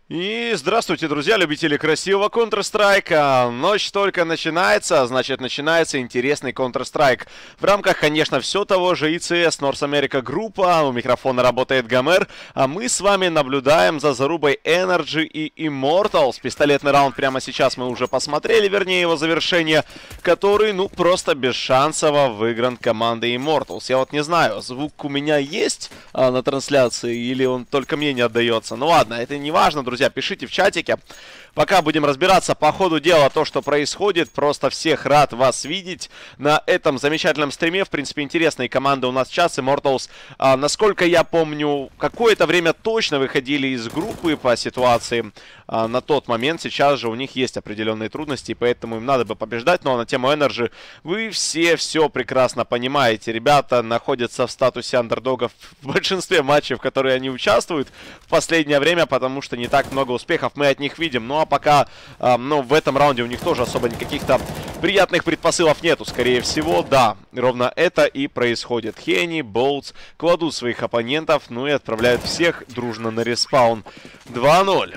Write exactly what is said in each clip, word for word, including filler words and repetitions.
И здравствуйте, друзья, любители красивого Counter-Strike. Ночь только начинается, значит, начинается интересный Counter-Strike. В рамках, конечно, все того же и си эс North America группа. У микрофона работает Гомер. А мы с вами наблюдаем за зарубой Energy и Immortals. Пистолетный раунд прямо сейчас мы уже посмотрели, вернее его завершение, который, ну, просто бесшансово выигран командой Immortals. Я вот не знаю, звук у меня есть а, на трансляции или он только мне не отдается. Ну ладно, это не важно, друзья. Друзья, пишите в чатике. Пока будем разбираться по ходу дела то, что происходит. Просто всех рад вас видеть на этом замечательном стриме. В принципе, интересные команды у нас сейчас. Immortals, а, насколько я помню, какое-то время точно выходили из группы по ситуации а, на тот момент. Сейчас же у них есть определенные трудности, и поэтому им надо бы побеждать. Но на тему Energy вы все все прекрасно понимаете. Ребята находятся в статусе андердогов в большинстве матчей, в которые они участвуют в последнее время, потому что не так много успехов мы от них видим. Ну а пока, э, ну, в этом раунде у них тоже особо никаких-то приятных предпосылов нету. Скорее всего, да, ровно это и происходит. Хенни, Болтс кладут своих оппонентов, ну и отправляют всех дружно на респаун. два ноль.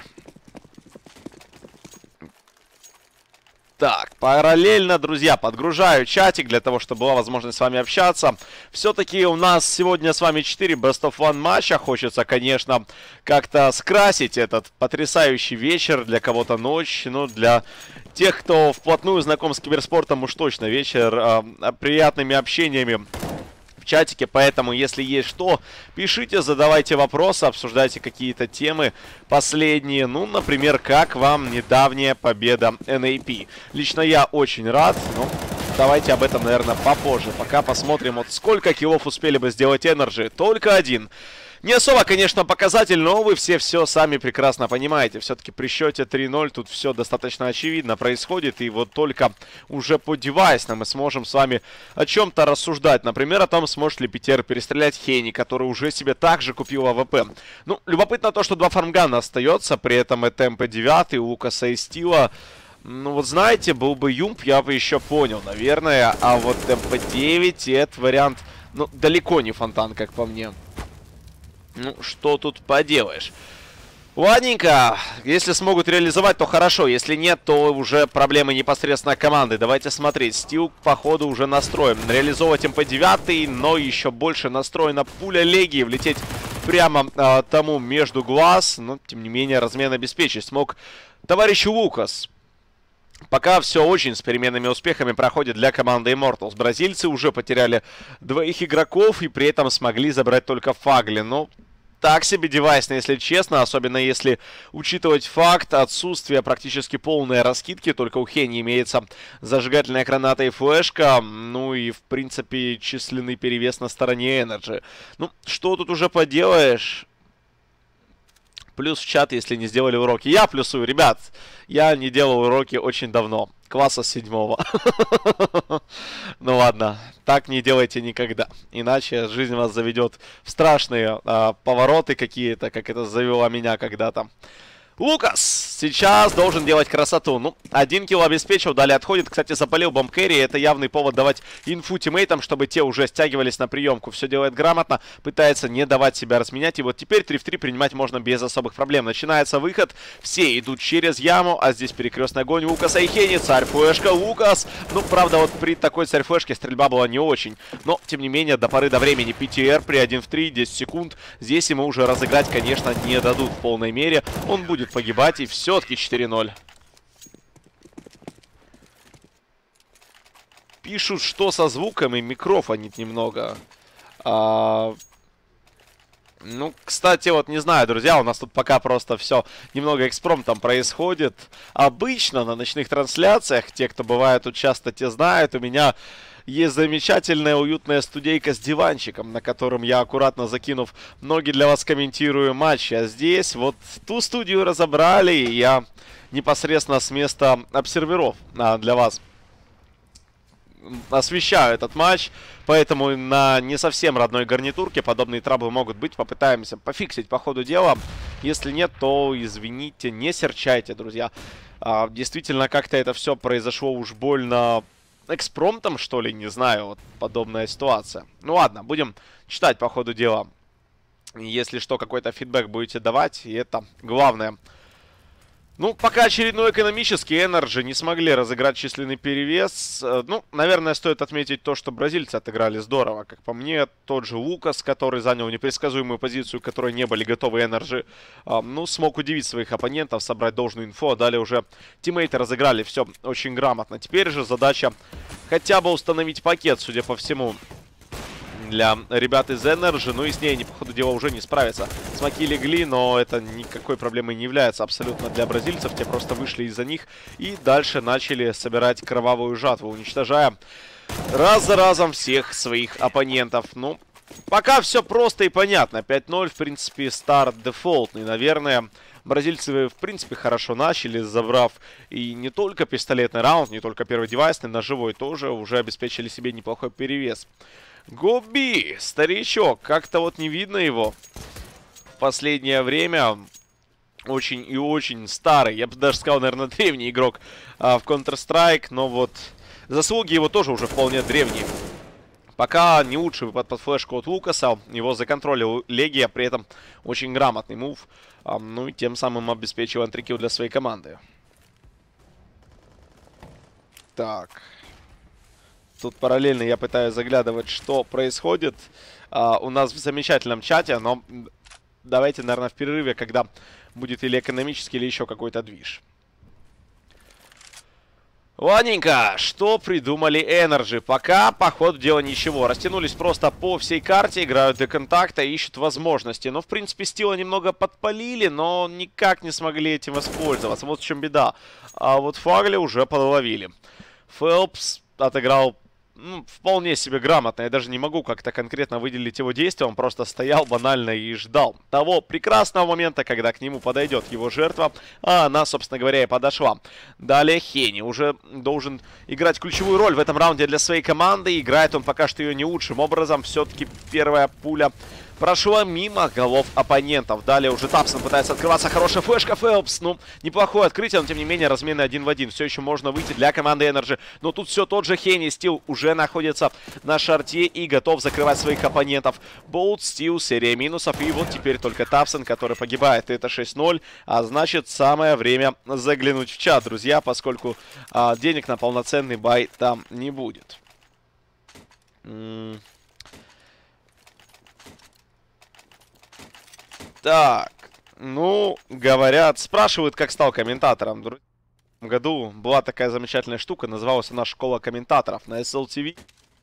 Так, параллельно, друзья, подгружаю чатик для того, чтобы была возможность с вами общаться. Все-таки у нас сегодня с вами четыре Best of One матча. Хочется, конечно, как-то скрасить этот потрясающий вечер. Для кого-то ночь, но для тех, кто вплотную знаком с киберспортом, уж точно вечер э, приятными общениями в чатике, поэтому, если есть что, пишите, задавайте вопросы, обсуждайте какие-то темы последние. Ну, например, как вам недавняя победа эн эй пи? Лично я очень рад, но давайте об этом, наверное, попозже. Пока посмотрим, вот сколько киллов успели бы сделать Energy. Только один. Не особо, конечно, показатель, но вы все все сами прекрасно понимаете. Все-таки при счете три ноль тут все достаточно очевидно происходит. И вот только уже по девайсно мы сможем с вами о чем-то рассуждать. Например, о том, сможет ли Питер перестрелять Хенни, который уже себе также купил а вэ пэ. Ну, любопытно то, что два фармгана остается. При этом это эм пэ девять, у Лукаса и Стила. Ну вот знаете, был бы Юмп, я бы еще понял, наверное. А вот эм пэ девять, этот вариант, ну, далеко не фонтан, как по мне. Ну, что тут поделаешь. Ладненько, если смогут реализовать, то хорошо. Если нет, то уже проблемы непосредственно команды. Давайте смотреть. Стил, походу, уже настроен. Реализовывать эм пэ девять, но еще больше настроена пуля Легии. Влететь прямо а, тому между глаз. Но, тем не менее, размен обеспечить смог товарищ Лукас. Пока все очень с переменными успехами проходит для команды Immortals. Бразильцы уже потеряли двоих игроков и при этом смогли забрать только Фагли. Но так себе девайсно, если честно. Особенно если учитывать факт отсутствия практически полной раскидки. Только у Хенни имеется зажигательная граната и флешка. Ну и в принципе численный перевес на стороне Energy. Ну что тут уже поделаешь? Плюс в чат, если не сделали уроки. Я плюсую, ребят. Я не делал уроки очень давно. Класса седьмого. Ну ладно, так не делайте никогда. Иначе жизнь вас заведет в страшные а, повороты какие-то, как это завело меня когда-то. Лукас сейчас должен делать красоту. Ну, один килл обеспечил, далее отходит. Кстати, запалил бомб кэрри. Это явный повод давать инфу тиммейтам, чтобы те уже стягивались на приемку. Все делает грамотно, пытается не давать себя разменять. И вот теперь три в три принимать можно без особых проблем. Начинается выход. Все идут через яму, а здесь перекрестный огонь Лукаса и Хенни. Царь флешка, Лукас. Ну, правда, вот при такой царь флешке стрельба была не очень. Но, тем не менее, до поры до времени пи ти ар при один в три, десять секунд. Здесь ему уже разыграть, конечно, не дадут в полной мере. Он будет погибать, и все-таки четыре ноль. Пишут, что со звуком и микрофонит немного. А... Ну, кстати, вот не знаю, друзья, у нас тут пока просто все немного экспромтом происходит. Обычно на ночных трансляциях, те, кто бывает тут часто, те знают, у меня есть замечательная уютная студейка с диванчиком, на котором я, аккуратно закинув ноги, для вас комментирую матчи. А здесь вот ту студию разобрали, и я непосредственно с места обсерверов а, для вас освещаю этот матч. Поэтому на не совсем родной гарнитурке подобные траблы могут быть. Попытаемся пофиксить по ходу дела. Если нет, то извините, не серчайте, друзья. А, действительно, как-то это все произошло уж больно экспромтом, что ли, не знаю, вот подобная ситуация. Ну ладно, будем читать по ходу дела. Если что, какой-то фидбэк будете давать, и это главное. Ну, пока очередной экономический Energy не смогли разыграть численный перевес. Ну, наверное, стоит отметить то, что бразильцы отыграли здорово. Как по мне, тот же Лукас, который занял непредсказуемую позицию, которой не были готовы Energy, ну, смог удивить своих оппонентов, собрать должную инфу. А далее уже тиммейты разыграли все очень грамотно. Теперь же задача хотя бы установить пакет, судя по всему, для ребят из Energy. Ну и с ней они, по ходу дела, уже не справятся. Смоки легли, но это никакой проблемой не является абсолютно для бразильцев. Те просто вышли из-за них и дальше начали собирать кровавую жатву, уничтожая раз за разом всех своих оппонентов. Ну, пока все просто и понятно. пять ноль, в принципе, старт дефолтный. Наверное, бразильцы, в принципе, хорошо начали, забрав и не только пистолетный раунд, не только первый девайсный, ножевой тоже уже обеспечили себе неплохой перевес. Гоби, старичок, как-то вот не видно его в последнее время. Очень и очень старый, я бы даже сказал, наверное, древний игрок а, в Counter-Strike. Но вот заслуги его тоже уже вполне древние. Пока не лучший выпад под флешку от Лукаса. Его законтролил Легия, при этом очень грамотный мув. А, ну и тем самым обеспечил энтрикил для своей команды. Так... Тут параллельно я пытаюсь заглядывать, что происходит а, у нас в замечательном чате. Но давайте, наверное, в перерыве, когда будет или экономический, или еще какой-то движ. Ладненько, что придумали Energy? Пока, по ходу дела, ничего. Растянулись просто по всей карте, играют до контакта, ищут возможности. Но, в принципе, Стила немного подпалили, но никак не смогли этим воспользоваться. Вот в чем беда. А вот Фагли уже подловили. Фелпс отыграл... Ну, вполне себе грамотно. Я даже не могу как-то конкретно выделить его действия. Он просто стоял банально и ждал того прекрасного момента, когда к нему подойдет его жертва. А она, собственно говоря, и подошла. Далее Хенни уже должен играть ключевую роль в этом раунде для своей команды. Играет он пока что ее не лучшим образом. Все-таки первая пуля прошла мимо голов оппонентов. Далее уже Тапсон пытается открываться. Хорошая флешка. Фелпс. Ну, неплохое открытие, но тем не менее размены один в один. Все еще можно выйти для команды Energy. Но тут все тот же Хенни. Стил уже находится на шарте и готов закрывать своих оппонентов. Болт, Стил, серия минусов. И вот теперь только Тапсон, который погибает. Это шесть ноль. А значит, самое время заглянуть в чат, друзья, поскольку а, денег на полноценный бай там не будет. М Так, ну, говорят, спрашивают, как стал комментатором. В этом году была такая замечательная штука, называлась она «Школа комментаторов» на эс эл ти ви.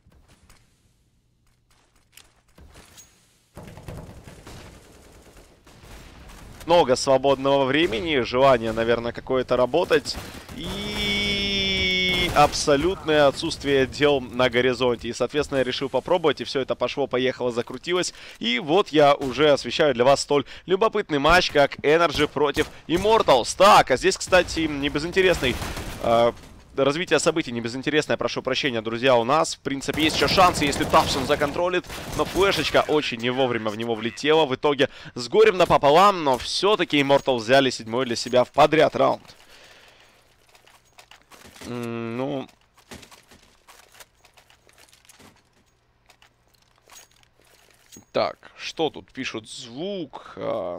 Много свободного времени, желание, наверное, какое-то работать и абсолютное отсутствие дел на горизонте. И, соответственно, я решил попробовать, и все это пошло-поехало, закрутилось. И вот я уже освещаю для вас столь любопытный матч, как Energy против Immortals. Так, а здесь, кстати, не безинтересный... Э Развитие событий не безинтересное, прошу прощения, друзья, у нас. В принципе, есть еще шансы, если Тапсон законтролит. Но флешечка очень не вовремя в него влетела. В итоге с горем напополам, но все-таки Immortals взяли седьмой для себя в подряд раунд. М-м, ну... Так, что тут пишут? Звук... А...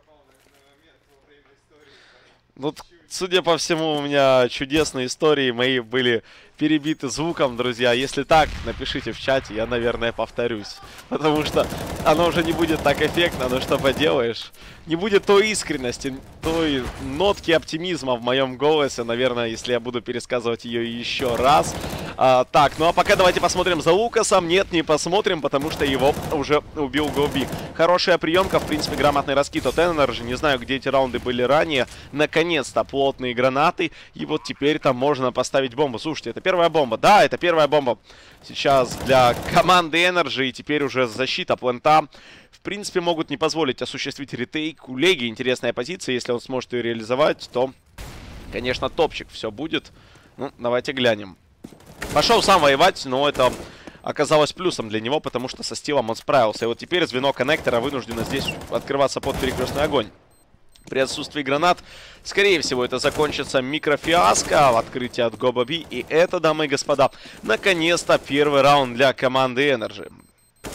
Вот, судя по всему, у меня чудесные истории мои были перебиты звуком, друзья. Если так, напишите в чате, я, наверное, повторюсь. Потому что оно уже не будет так эффектно, но что поделаешь. Не будет той искренности, той нотки оптимизма в моем голосе, наверное, если я буду пересказывать ее еще раз. А, так, ну а пока давайте посмотрим за Лукасом. Нет, не посмотрим, потому что его уже убил Гоби. Хорошая приемка, в принципе, грамотный раскид от Energy. Не знаю, где эти раунды были ранее. Наконец-то плотные гранаты. И вот теперь там можно поставить бомбу. Слушайте, это первая бомба. Да, это первая бомба сейчас для команды Energy. И теперь уже защита плента. В принципе, могут не позволить осуществить ретейк. У Леги интересная позиция. Если он сможет ее реализовать, то, конечно, топчик все будет. Ну, давайте глянем. Пошел сам воевать, но это оказалось плюсом для него, потому что со Стилом он справился. И вот теперь звено коннектора вынуждено здесь открываться под перекрестный огонь. При отсутствии гранат, скорее всего, это закончится микрофиаско в открытии от Гобаби. И это, дамы и господа, наконец-то первый раунд для команды Energy.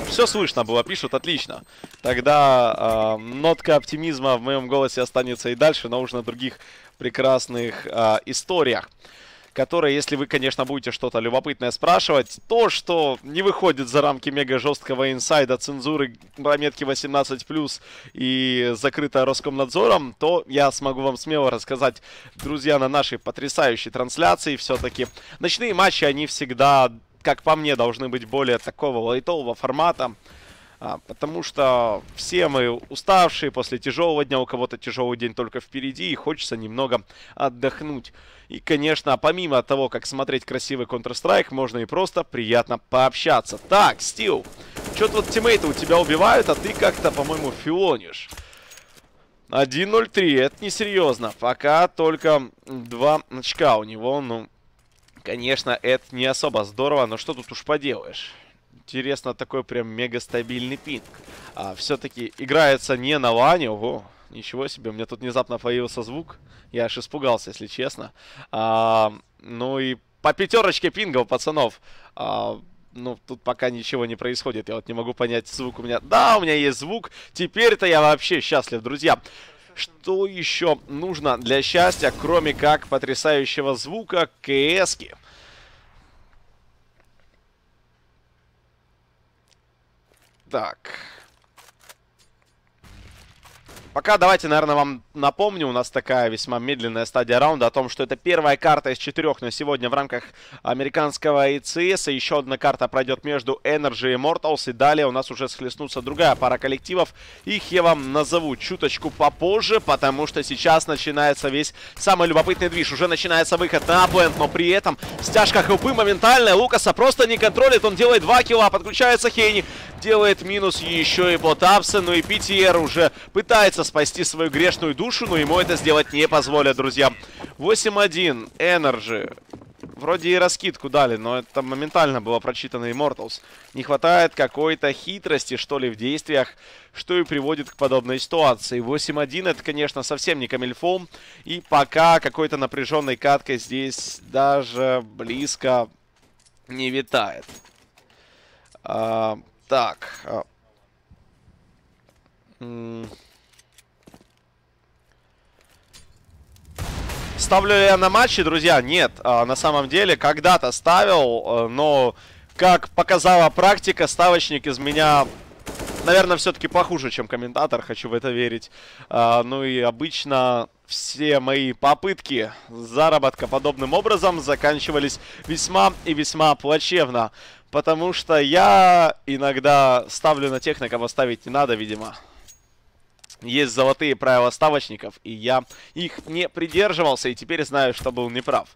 Все слышно было, пишут, отлично. Тогда э, нотка оптимизма в моем голосе останется и дальше, но уже на других прекрасных э, историях, которые, если вы, конечно, будете что-то любопытное спрашивать, то, что не выходит за рамки мега жесткого инсайда, цензуры, пометки восемнадцать плюс и закрыто Роскомнадзором, то я смогу вам смело рассказать, друзья, на нашей потрясающей трансляции. Все-таки ночные матчи, они всегда, как по мне, должны быть более такого лайтового формата. А, потому что все мы уставшие после тяжелого дня, у кого-то тяжелый день только впереди, и хочется немного отдохнуть. И, конечно, помимо того, как смотреть красивый Counter-Strike, можно и просто приятно пообщаться. Так, Стил, что-то вот тиммейты у тебя убивают, а ты как-то, по-моему, филонишь. один ноль три, это несерьезно. Пока только два очка у него, ну, конечно, это не особо здорово, но что тут уж поделаешь. Интересно, такой прям мега стабильный пинг. А, все-таки играется не на лане. Ого, ничего себе, у меня тут внезапно появился звук. Я аж испугался, если честно. А, ну и по пятерочке пингов, пацанов. А, ну, тут пока ничего не происходит. Я вот не могу понять, звук у меня... Да, у меня есть звук. Теперь-то я вообще счастлив, друзья. Что еще нужно для счастья, кроме как потрясающего звука КСки? Так. Пока давайте, наверное, вам напомню, у нас такая весьма медленная стадия раунда о том, что это первая карта из четырех на сегодня в рамках американского ай си эс. Еще одна карта пройдет между Energy и Immortals. И далее у нас уже схлестнутся другая пара коллективов. Их я вам назову чуточку попозже, потому что сейчас начинается весь самый любопытный движ. Уже начинается выход на плент, но при этом стяжка хелпы моментальная. Лукаса просто не контролит, он делает два килла, подключается Хейни, делает минус еще и Ботапса. Ну и пи ти ар уже пытается спасти свою грешную душу, но ему это сделать не позволят, друзья. восемь один, Energy. Вроде и раскидку дали, но это моментально было прочитано Immortals. Не хватает какой-то хитрости, что ли, в действиях, что и приводит к подобной ситуации. восемь один это, конечно, совсем не камильфо. И пока какой-то напряженной каткой здесь даже близко не витает. А, так. А. Ставлю ли я на матчи, друзья? Нет. А, на самом деле, когда-то ставил, но, как показала практика, ставочник из меня, наверное, все-таки похуже, чем комментатор, хочу в это верить. А, ну и обычно все мои попытки заработка подобным образом заканчивались весьма и весьма плачевно. Потому что я иногда ставлю на тех, на кого ставить не надо, видимо. Есть золотые правила ставочников, и я их не придерживался, и теперь знаю, что был неправ.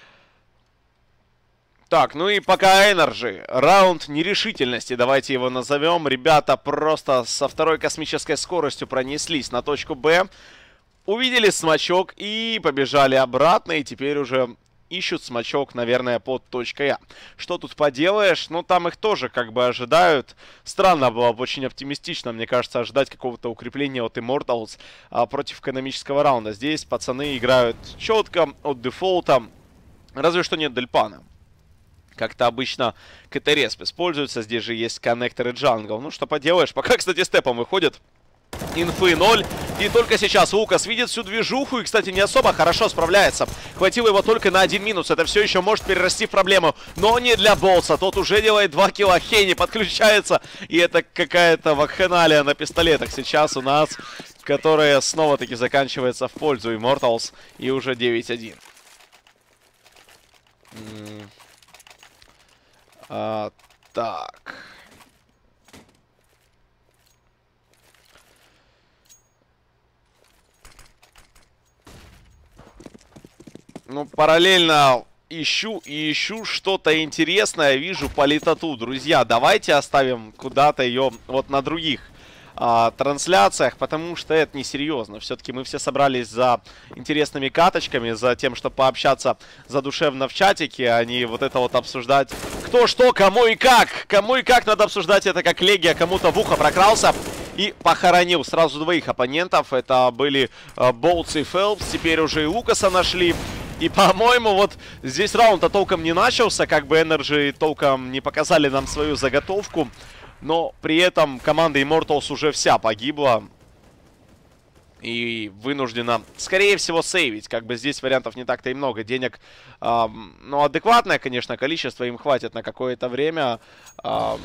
Так, ну и пока Energy. Раунд нерешительности, давайте его назовем. Ребята просто со второй космической скоростью пронеслись на точку Б. Увидели смачок и побежали обратно, и теперь уже ищут смачок, наверное, под точкой А. Что тут поделаешь? Ну, там их тоже как бы ожидают. Странно было бы, очень оптимистично, мне кажется, ожидать какого-то укрепления от Immortals а, против экономического раунда. Здесь пацаны играют четко, от дефолта. Разве что нет Дельпана. Как-то обычно КТ-респ используется. Здесь же есть коннекторы джангл. Ну, что поделаешь. Пока, кстати, степом выходит. Инфы ноль. И только сейчас Лукас видит всю движуху и, кстати, не особо хорошо справляется. Хватило его только на один минус. Это все еще может перерасти в проблему. Но не для Болса. Тот уже делает два килла. Хейни подключается. И это какая-то вакханалия на пистолетах сейчас у нас, которая снова-таки заканчивается в пользу Immortals. И уже девять один. А, так... Ну, параллельно ищу и ищу что-то интересное. Вижу политоту. Друзья, давайте оставим куда-то ее вот на других а, трансляциях, потому что это несерьезно. Все-таки мы все собрались за интересными каточками, за тем, чтобы пообщаться задушевно в чатике, а не вот это вот обсуждать кто что, кому и как. Кому и как надо обсуждать это, как Легия кому-то в ухо прокрался и похоронил сразу двоих оппонентов. Это были э, Болтс и Фелпс. Теперь уже и Лукаса нашли. И, по-моему, вот здесь раунд-то толком не начался. Как бы Energy толком не показали нам свою заготовку. Но при этом команда Immortals уже вся погибла. И вынуждена, скорее всего, сейвить. Как бы здесь вариантов не так-то и много. Денег, э, ну, адекватное, конечно, количество. Им хватит на какое-то время. Э,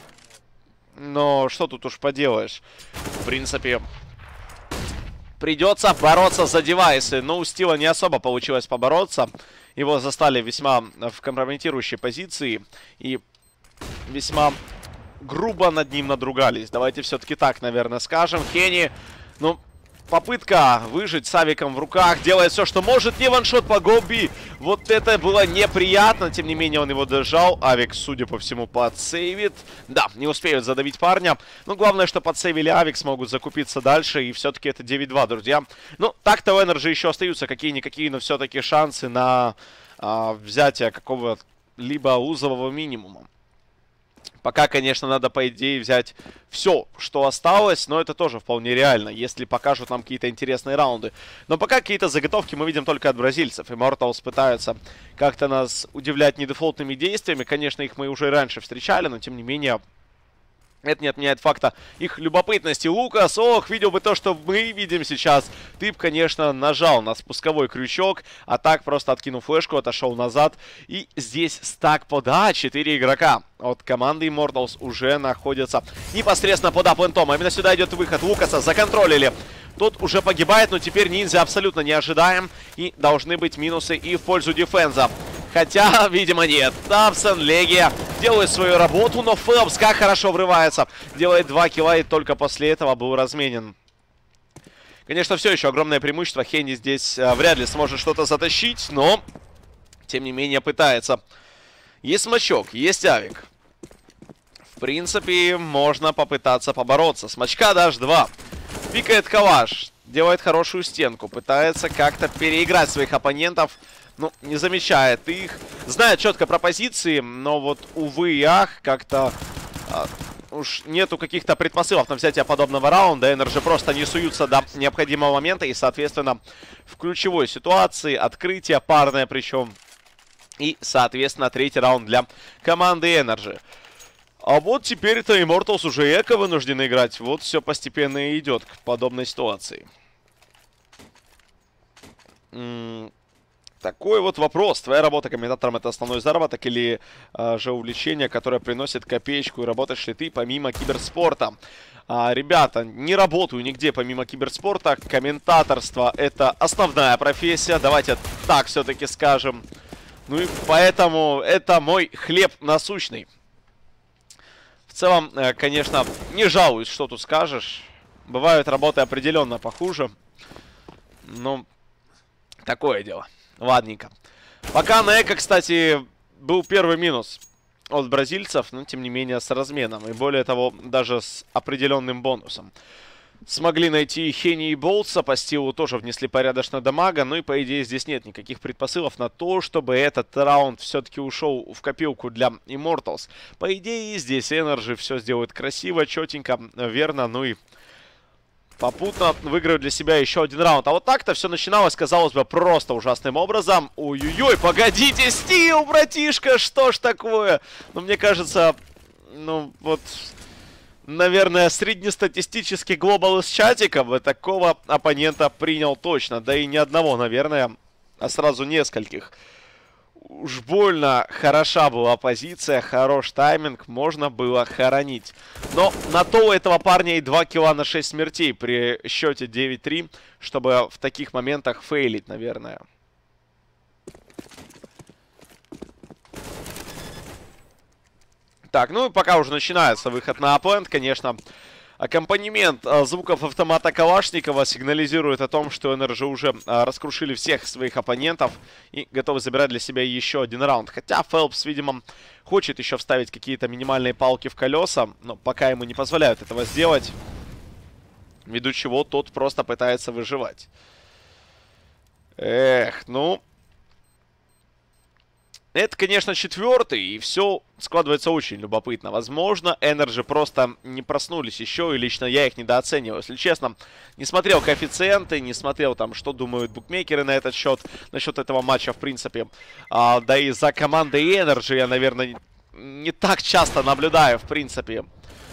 но что тут уж поделаешь. В принципе, придется бороться за девайсы. Но у Стила не особо получилось побороться. Его застали весьма в компрометирующей позиции. И весьма грубо над ним надругались. Давайте все-таки так, наверное, скажем. Хенни, ну... Попытка выжить с авиком в руках. Делает все, что может. Не ваншот по Гоби. Вот это было неприятно. Тем не менее, он его держал. Авик, судя по всему, подсейвит. Да, не успеют задавить парня. Но главное, что подсейвили авик, смогут закупиться дальше. И все-таки это девять два, друзья. Ну, так-то у Energy еще остаются какие-никакие, но все-таки шансы на а, взятие какого-либо узового минимума. Пока, конечно, надо, по идее, взять все, что осталось, но это тоже вполне реально, если покажут нам какие-то интересные раунды. Но пока какие-то заготовки мы видим только от бразильцев. Immortals пытаются как-то нас удивлять недефолтными действиями. Конечно, их мы уже и раньше встречали, но, тем не менее, это не отменяет факта их любопытности. Лукас, ох, видел бы то, что мы видим сейчас. Ты бы, конечно, нажал на спусковой крючок, а так, просто откинув флешку, отошел назад. И здесь стак под А, четыре игрока от команды Immortals уже находятся непосредственно под А-плентом. А именно сюда идет выход. Лукаса законтролили. Тот уже погибает, но теперь ниндзя абсолютно не ожидаем. И должны быть минусы и в пользу дефенза. Хотя, видимо, нет. Тапсон, Легия делает свою работу, но Фелпс как хорошо врывается. Делает два килла и только после этого был разменен. Конечно, все еще огромное преимущество. Хенни здесь а, вряд ли сможет что-то затащить, но, тем не менее, пытается. Есть смачок, есть авик. В принципе, можно попытаться побороться. Смачка даже два. Пикает калаш. Делает хорошую стенку. Пытается как-то переиграть своих оппонентов. Ну, не замечает их. Знает четко про позиции, но вот, увы и ах, как-то а, уж нету каких-то предпосылов на взятие подобного раунда. Energy просто не суются до необходимого момента. И, соответственно, в ключевой ситуации открытие парное причем. И, соответственно, третий раунд для команды Energy. А вот теперь-то Immortals уже эко вынуждены играть. Вот все постепенно и идет к подобной ситуации. М -м Такой вот вопрос. Твоя работа комментатором — это основной заработок или а, же увлечение, которое приносит копеечку? И работаешь ли ты помимо киберспорта? А, ребята, не работаю нигде помимо киберспорта. Комментаторство — это основная профессия. Давайте так все-таки скажем. Ну и поэтому это мой хлеб насущный. В целом, конечно, не жалуюсь, что тут скажешь. Бывают работы определенно похуже. Но такое дело. Ладненько. Пока на эко, кстати, был первый минус от бразильцев, но, тем не менее, с разменом. И более того, даже с определенным бонусом. Смогли найти Хенни и Болтса, по стилу тоже внесли порядочно дамага. Ну и, по идее, здесь нет никаких предпосылов на то, чтобы этот раунд все-таки ушел в копилку для Immortals. По идее, здесь Energy все сделает красиво, четенько, верно. Ну и попутно выиграют для себя еще один раунд. А вот так-то все начиналось, казалось бы, просто ужасным образом. Ой-ой-ой, погодите, Стил, братишка, что ж такое? Ну, мне кажется, ну, вот, наверное, среднестатистический глобал из чатика бы такого оппонента принял точно. Да и не одного, наверное, а сразу нескольких. Уж больно хороша была позиция, хорош тайминг, можно было хоронить. Но на то у этого парня и два килла на шесть смертей при счете девять три, чтобы в таких моментах фейлить, наверное. Так, ну и пока уже начинается выход на апленд, конечно, аккомпанемент а, звуков автомата Калашникова сигнализирует о том, что Energy уже а, раскрушили всех своих оппонентов и готовы забирать для себя еще один раунд. Хотя Фелпс, видимо, хочет еще вставить какие-то минимальные палки в колеса, но пока ему не позволяют этого сделать, ввиду чего тот просто пытается выживать. Эх, ну... Это, конечно, четвертый, и все складывается очень любопытно. Возможно, Energy просто не проснулись еще, и лично я их недооцениваю. Если честно, не смотрел коэффициенты, не смотрел там, что думают букмекеры на этот счет, насчет этого матча, в принципе. А, да и за командой Energy я, наверное, не так часто наблюдаю, в принципе,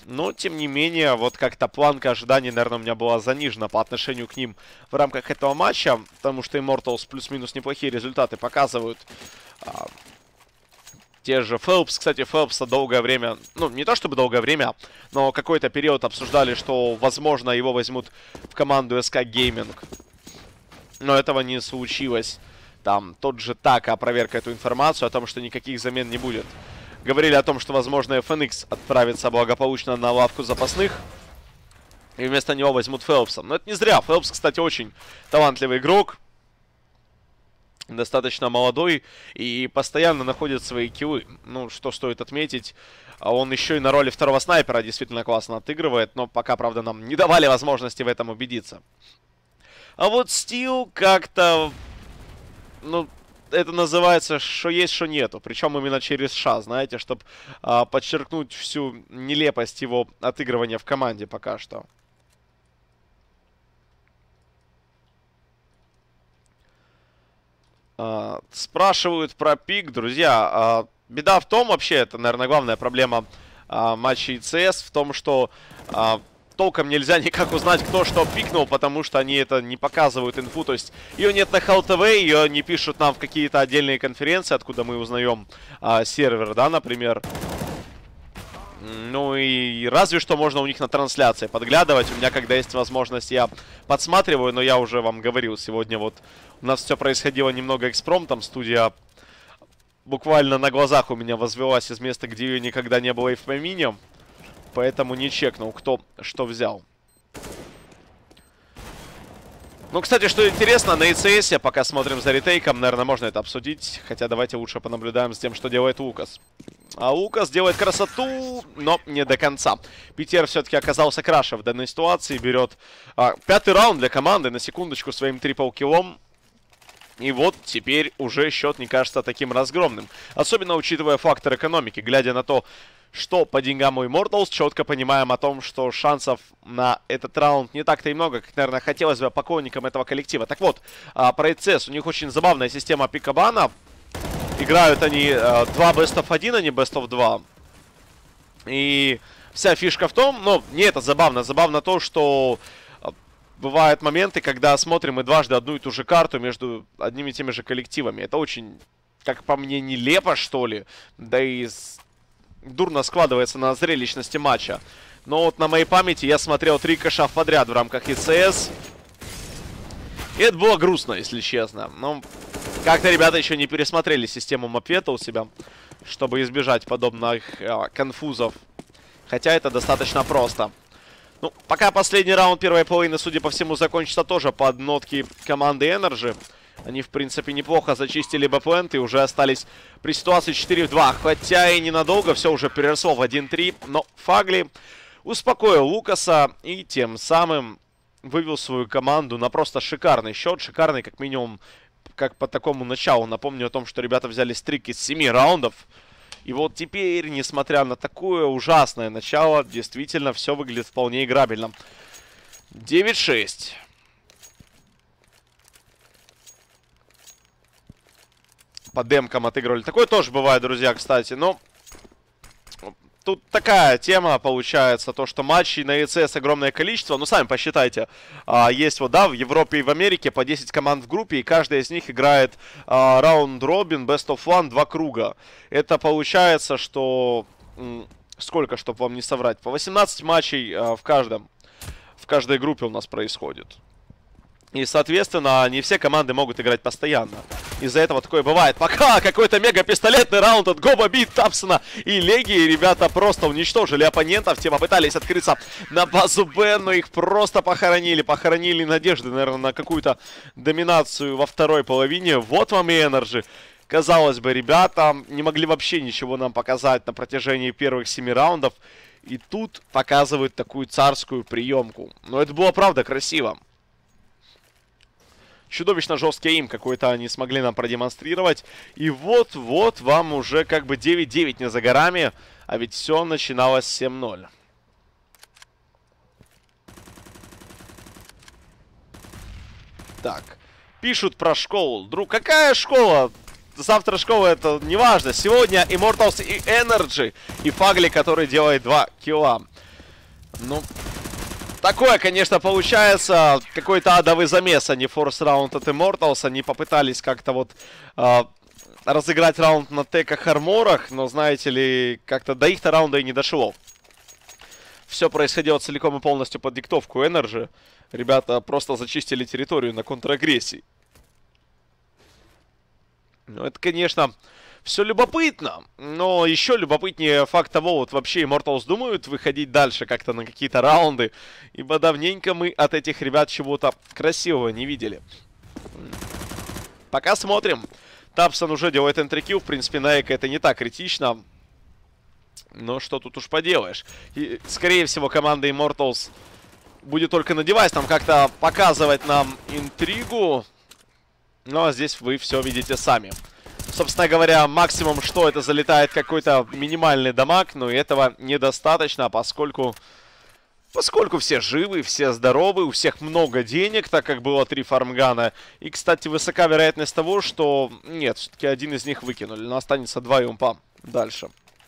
Но, тем не менее, вот как-то планка ожиданий, наверное, у меня была занижена по отношению к ним в рамках этого матча. Потому что Immortals плюс-минус неплохие результаты показывают. А, те же Фелпс, кстати, Фелпса долгое время, ну, не то чтобы долгое время, но какой-то период обсуждали, что, возможно, его возьмут в команду эс кей Gaming. Но этого не случилось. Там тот же Така опроверг эту информацию о том, что никаких замен не будет. Говорили о том, что, возможно, эф эн икс отправится благополучно на лавку запасных. И вместо него возьмут Фелпса. Но это не зря. Фелпс, кстати, очень талантливый игрок. Достаточно молодой. И постоянно находит свои киллы. Ну, что стоит отметить. Он еще и на роли второго снайпера действительно классно отыгрывает. Но пока, правда, нам не давали возможности в этом убедиться. А вот Стил как-то... Ну... Это называется, что есть, что нету. Причем именно через ша, знаете, чтобы а, подчеркнуть всю нелепость его отыгрывания в команде пока что. А, спрашивают про пик, друзья. А, беда в том, вообще, это, наверное, главная проблема а, матчей си эс, в том, что... А, толком нельзя никак узнать, кто что пикнул, потому что они это не показывают инфу. То есть ее нет на Хелл ти ви, ее не пишут нам в какие-то отдельные конференции, откуда мы узнаем а, сервер, да, например. Ну и разве что можно у них на трансляции подглядывать. У меня, когда есть возможность, я подсматриваю, но я уже вам говорил, сегодня вот у нас все происходило немного экспромтом. Студия буквально на глазах у меня возвелась из места, где ее никогда не было и в помине. Поэтому не чекнул, кто что взял. Ну, кстати, что интересно, на и си эс, пока смотрим за ретейком, наверное, можно это обсудить. Хотя давайте лучше понаблюдаем с тем, что делает Лукас. А Лукас делает красоту, но не до конца. Питер все-таки оказался краше в данной ситуации. Берет а, пятый раунд для команды, на секундочку, своим трипл-киллом. И вот теперь уже счет не кажется таким разгромным. Особенно учитывая фактор экономики, глядя на то, что по деньгам у Immortals, четко понимаем о том, что шансов на этот раунд не так-то и много, как, наверное, хотелось бы поклонникам этого коллектива. Так вот, а, про и си эс, у них очень забавная система пикабана. Играют они а, два бест оф один, а не бест оф два. И вся фишка в том, ну, не это забавно, забавно то, что а, бывают моменты, когда смотрим мы дважды одну и ту же карту между одними и теми же коллективами. Это очень, как по мне, нелепо, что ли, да и... дурно складывается на зрелищности матча. Но вот на моей памяти я смотрел три кэша подряд в рамках и си эс. И это было грустно, если честно. Но как-то ребята еще не пересмотрели систему мапвета у себя, чтобы избежать подобных а, конфузов. Хотя это достаточно просто. Ну, пока последний раунд первой половины, судя по всему, закончится тоже под нотки команды Energy. Они, в принципе, неплохо зачистили бэпленд и уже остались при ситуации четыре в два. Хотя и ненадолго, все уже переросло в один три. Но Фагли успокоил Лукаса и тем самым вывел свою команду на просто шикарный счет. Шикарный, как минимум, как по такому началу. Напомню о том, что ребята взяли стрик из семи раундов. И вот теперь, несмотря на такое ужасное начало, действительно все выглядит вполне играбельно. девять шесть. По демкам отыгрывали. Такое тоже бывает, друзья, кстати. Но тут такая тема получается. То, что матчей на и си эс огромное количество. Ну, сами посчитайте. А, есть вот, да, в Европе и в Америке по десять команд в группе. И каждая из них играет а, раунд-робин, best of one, два круга. Это получается, что... Сколько, чтобы вам не соврать? По восемнадцать матчей а, в каждом. В каждой группе у нас происходит. И, соответственно, не все команды могут играть постоянно. Из-за этого такое бывает. Пока какой-то мега-пистолетный раунд от Гоба Бит, Тапсона и Легии. Ребята просто уничтожили оппонентов. Те попытались открыться на базу Б, но их просто похоронили. Похоронили надежды, наверное, на какую-то доминацию во второй половине. Вот вам и Energy. Казалось бы, ребята не могли вообще ничего нам показать на протяжении первых семи раундов. И тут показывают такую царскую приемку. Но это было, правда, красиво. Чудовищно жесткий им какой-то они смогли нам продемонстрировать. И вот-вот вам уже как бы девять девять не за горами. А ведь все начиналось с семь ноль. Так. Пишут про школу. Друг, какая школа? Завтра школа, это не важно. Сегодня Immortals и Energy. И Фагли, который делает два килла. Ну, такое, конечно, получается. Какой-то адовый замес, а не форс раунд от Immortals. Они попытались как-то вот э, разыграть раунд на теках, арморах. Но, знаете ли, как-то до их-то раунда и не дошло. Все происходило целиком и полностью под диктовку Energy. Ребята просто зачистили территорию на контрагрессии. Ну, это, конечно, все любопытно. Но еще любопытнее факт того, вот вообще Immortals думают выходить дальше как-то на какие-то раунды. Ибо давненько мы от этих ребят чего-то красивого не видели. Пока смотрим. Тапсон уже делает энтрикил. В принципе, на эко это не так критично. Но что тут уж поделаешь. И, скорее всего, команда Immortals будет только на девайс там как-то показывать нам интригу. Ну, а здесь вы все видите сами. Собственно говоря, максимум, что это залетает какой-то минимальный дамаг, но этого недостаточно, поскольку... Поскольку все живы, все здоровы, у всех много денег, так как было три фармгана. И, кстати, высока вероятность того, что... Нет, все-таки один из них выкинули, но останется два юмпа дальше,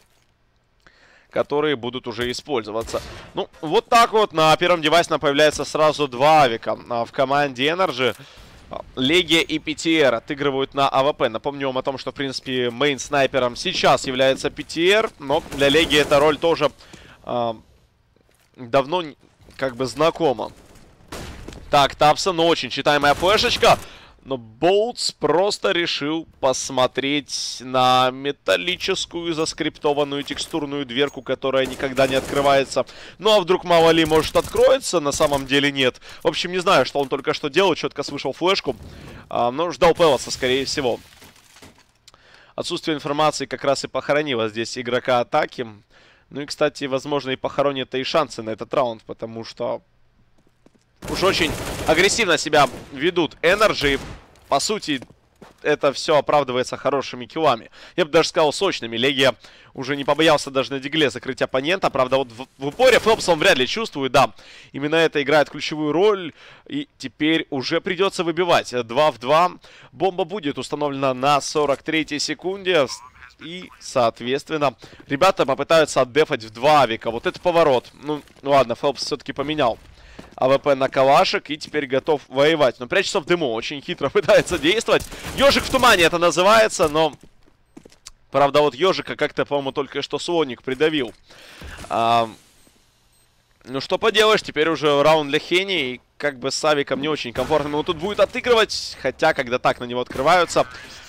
которые будут уже использоваться. Ну, вот так вот на первом девайсе появляется сразу два авика. В команде Energy Легия и пи ти ар отыгрывают на АВП. Напомню вам о том, что, в принципе, мейн-снайпером сейчас является пи ти ар. Но для Легии эта роль тоже э, давно как бы знакома. Так, Тапсон, ну, очень читаемая флешечка. Но Болтс просто решил посмотреть на металлическую заскриптованную текстурную дверку, которая никогда не открывается. Ну а вдруг, мало ли, может откроется? На самом деле нет. В общем, не знаю, что он только что делал. Четко слышал флешку. А, но ждал Пелоса, скорее всего. Отсутствие информации как раз и похоронило здесь игрока атаки. Ну и, кстати, возможно, и похоронит и шансы на этот раунд, потому что... Уж очень агрессивно себя ведут Energy. По сути, это все оправдывается хорошими киллами. Я бы даже сказал, сочными. Легия уже не побоялся даже на дигле закрыть оппонента. Правда, вот в, в упоре Фелпс он вряд ли чувствует, да. Именно это играет ключевую роль. И теперь уже придется выбивать. два в два. Бомба будет установлена на сорок третьей секунде. И, соответственно, ребята попытаются отдефать в два авика. Вот это поворот. Ну, ладно, Фелпс все-таки поменял АВП на калашек и теперь готов воевать. Но прячется в дыму, очень хитро пытается действовать. Ежик в тумане это называется, но... Правда, вот ежика как-то, по-моему, только что слоник придавил. А... Ну, что поделаешь, теперь уже раунд для Хени. И как бы с авиком не очень комфортно. Но тут будет отыгрывать, хотя, когда так на него открываются...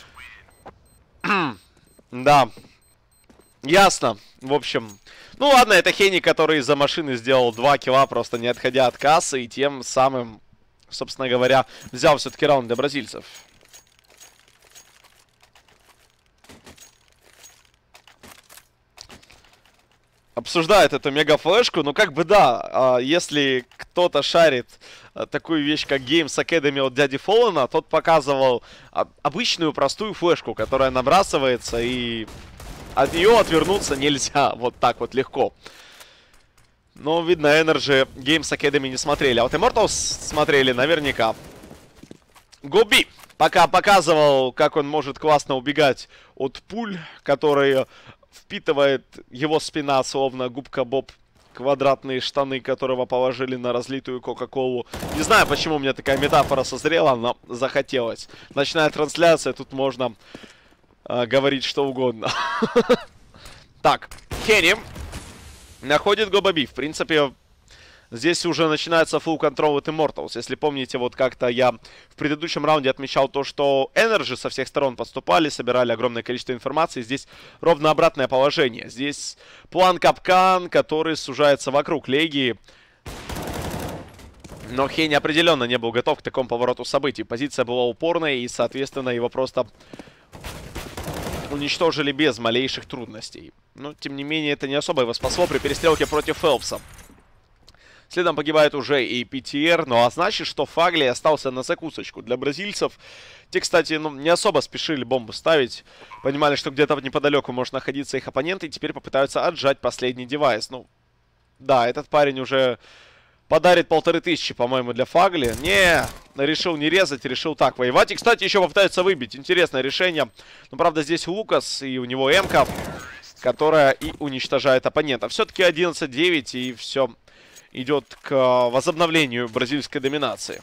Да. Ясно. В общем... Ну ладно, это Хени, который из-за машины сделал два килла, просто не отходя от кассы. И тем самым, собственно говоря, взял все-таки раунд для бразильцев. Обсуждает эту мега-флешку. Ну как бы да, если кто-то шарит такую вещь, как Games Academy от дяди Фоллана, тот показывал обычную простую флешку, которая набрасывается и... От нее отвернуться нельзя вот так вот легко. Но, видно, Energy Games Academy не смотрели. А вот Immortals смотрели наверняка. Гоби пока показывал, как он может классно убегать от пуль, которые впитывает его спина, словно губка Боб, квадратные штаны, которого положили на разлитую Кока-Колу. Не знаю, почему у меня такая метафора созрела, но захотелось. Ночная трансляция, тут можно... Uh, говорить что угодно. Так, Хени находит Гобаби. В принципе, здесь уже начинается full control от Immortals. Если помните, вот как-то я в предыдущем раунде отмечал то, что Energy со всех сторон подступали, собирали огромное количество информации. Здесь ровно обратное положение. Здесь план капкан, который сужается вокруг Легии. Но Хени определенно не был готов к такому повороту событий. Позиция была упорной, и, соответственно, его просто... уничтожили без малейших трудностей. Но, тем не менее, это не особо его спасло при перестрелке против Фелпса. Следом погибает уже и пи ти ар. Ну, а значит, что Фагли остался на закусочку для бразильцев. Те, кстати, ну, не особо спешили бомбу ставить. Понимали, что где-то неподалеку может находиться их оппонент. И теперь попытаются отжать последний девайс. Ну, да, этот парень уже... подарит полторы тысячи, по-моему, для Фагли. Не, решил не резать, решил так воевать. И, кстати, еще попытается выбить. Интересное решение. Но, правда, здесь Лукас и у него М-ка, которая и уничтожает оппонента. Все-таки одиннадцать девять, и все идет к возобновлению бразильской доминации.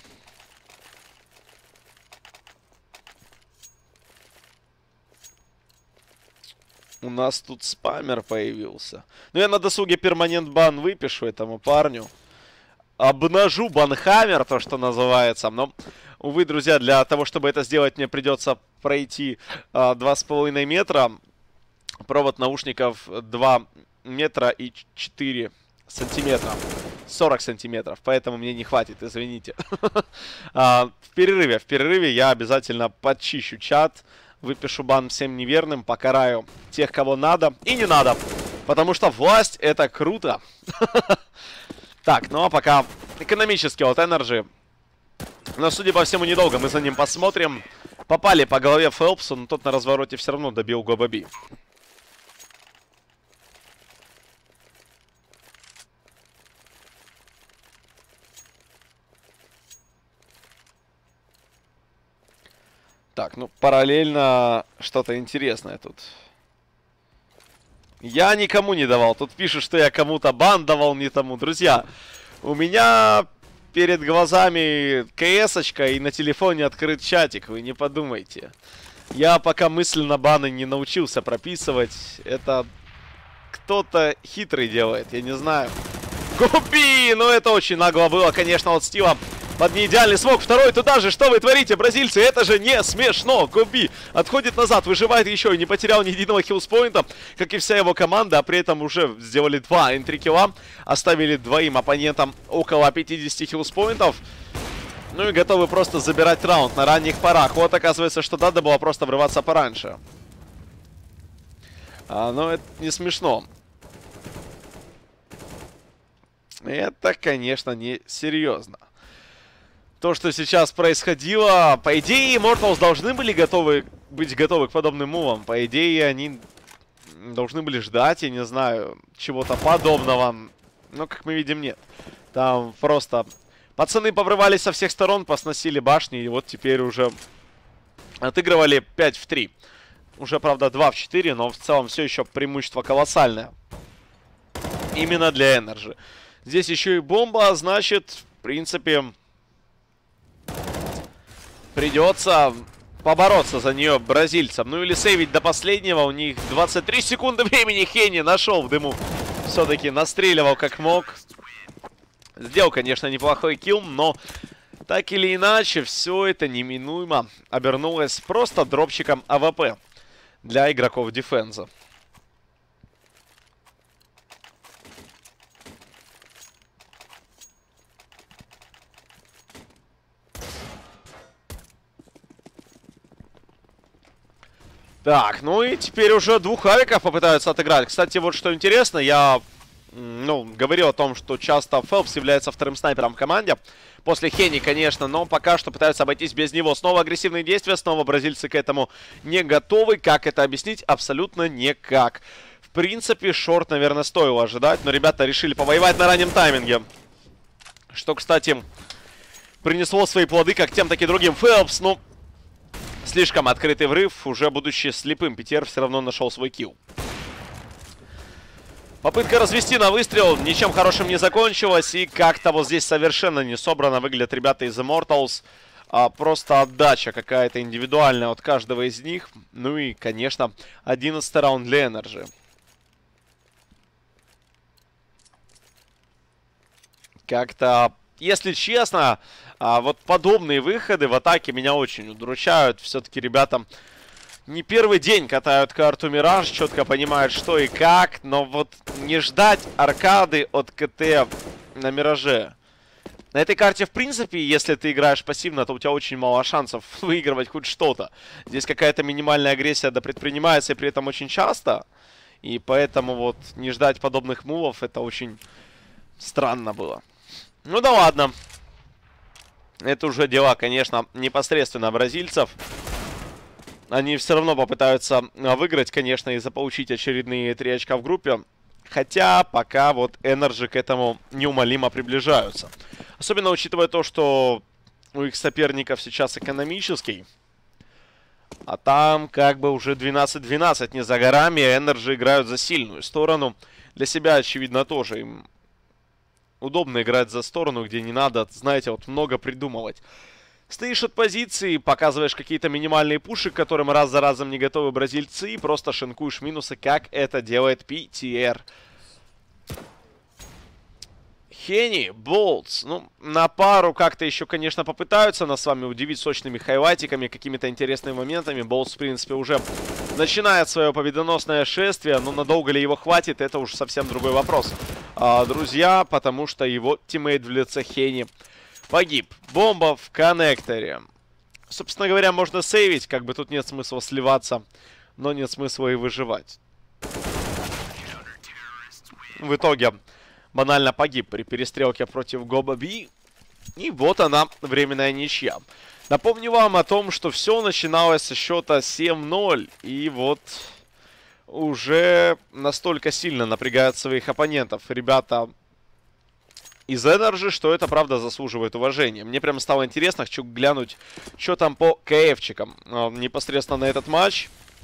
У нас тут спамер появился. Ну, я на досуге перманент бан выпишу этому парню. Обнажу банхаммер, то, что называется. Но, увы, друзья, для того, чтобы это сделать, мне придется пройти а, два с половиной метра. Провод наушников два метра и четыре сантиметра. сорок сантиметров. Поэтому мне не хватит, извините. В перерыве, в перерыве я обязательно подчищу чат. Выпишу бан всем неверным, покараю тех, кого надо и не надо. Потому что власть — это круто. Так, ну а пока экономически от Energy. Но, судя по всему, недолго мы за ним посмотрим. Попали по голове Фелпсу, но тот на развороте все равно добил Гобаби. Так, ну, параллельно что-то интересное тут. Я никому не давал. Тут пишут, что я кому-то бан давал, не тому. Друзья, у меня перед глазами КС-очка и на телефоне открыт чатик. Вы не подумайте. Я пока мысленно баны не научился прописывать. Это кто-то хитрый делает, я не знаю. Купи! Ну, это очень нагло было, конечно, от Стива. Под неидеальный смог. Второй туда же. Что вы творите, бразильцы? Это же не смешно. Куби отходит назад, выживает еще и не потерял ни единого хиллспоинта, как и вся его команда. А при этом уже сделали два энтри-килла. Оставили двоим оппонентам около пятидесяти хиллспоинтов. Ну и готовы просто забирать раунд на ранних порах. Вот оказывается, что надо было просто врываться пораньше. А, но это не смешно. Это, конечно, не серьезно. То, что сейчас происходило, по идее, Immortals должны были готовы, быть готовы к подобным мувам. По идее, они должны были ждать, я не знаю, чего-то подобного. Но, как мы видим, нет. Там просто пацаны поврывались со всех сторон, посносили башни, и вот теперь уже отыгрывали пять в три. Уже, правда, два в четыре, но в целом все еще преимущество колоссальное. Именно для Energy. Здесь еще и бомба, значит, в принципе... Придется побороться за нее бразильцам. Ну или сейвить до последнего. У них двадцать три секунды времени. Хенни нашел в дыму. Все-таки настреливал как мог. Сделал, конечно, неплохой килл, но так или иначе все это неминуемо обернулось просто дропчиком АВП для игроков дефенза. Так, ну и теперь уже двух авиков попытаются отыграть. Кстати, вот что интересно, я, ну, говорил о том, что часто Фелпс является вторым снайпером в команде. После Хенни, конечно, но пока что пытаются обойтись без него. Снова агрессивные действия, снова бразильцы к этому не готовы. Как это объяснить? Абсолютно никак. В принципе, шорт, наверное, стоило ожидать, но ребята решили повоевать на раннем тайминге. Что, кстати, принесло свои плоды как тем, так и другим. Фелпс, ну... Слишком открытый врыв, уже будучи слепым, Питер все равно нашел свой килл. Попытка развести на выстрел ничем хорошим не закончилась. И как-то вот здесь совершенно не собрано выглядят ребята из Immortals. А просто отдача какая-то индивидуальная от каждого из них. Ну и, конечно, одиннадцатый раунд для Energy. Как-то, если честно... А вот подобные выходы в атаке меня очень удручают. Все-таки ребята не первый день катают карту Мираж, четко понимают, что и как. Но вот не ждать аркады от КТ на Мираже. На этой карте, в принципе, если ты играешь пассивно, то у тебя очень мало шансов выигрывать хоть что-то. Здесь какая-то минимальная агрессия да предпринимается, и при этом очень часто. И поэтому вот не ждать подобных мувов, это очень странно было. Ну да ладно. Это уже дела, конечно, непосредственно бразильцев. Они все равно попытаются выиграть, конечно, и заполучить очередные три очка в группе. Хотя пока вот Energy к этому неумолимо приближаются. Особенно учитывая то, что у их соперников сейчас экономический. А там как бы уже двенадцать двенадцать не за горами. Energy играют за сильную сторону. Для себя, очевидно, тоже им удобно играть за сторону, где не надо, знаете, вот много придумывать. Стоишь от позиции, показываешь какие-то минимальные пуши, к которым раз за разом не готовы бразильцы, и просто шинкуешь минусы, как это делает пи ти эр. Хенни, Болтс, ну, на пару как-то еще, конечно, попытаются нас с вами удивить сочными хайлайтиками, какими-то интересными моментами. Болтс, в принципе, уже начинает свое победоносное шествие, но надолго ли его хватит, это уже совсем другой вопрос, а, друзья, потому что его тиммейт в лице Хенни погиб. Бомба в коннекторе. Собственно говоря, можно сейвить, как бы тут нет смысла сливаться, но нет смысла и выживать. В итоге банально погиб при перестрелке против Гоба Би. И вот она, временная ничья. Напомню вам о том, что все начиналось со счета семь ноль. И вот уже настолько сильно напрягают своих оппонентов ребята из Energy, что это, правда, заслуживает уважения. Мне прям стало интересно, хочу глянуть, что там по КФчикам а, непосредственно на этот матч.